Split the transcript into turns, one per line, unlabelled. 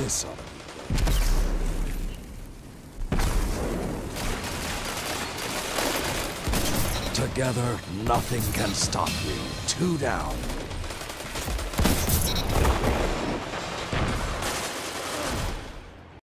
This ought to be good. Together, nothing can stop you. 2 down.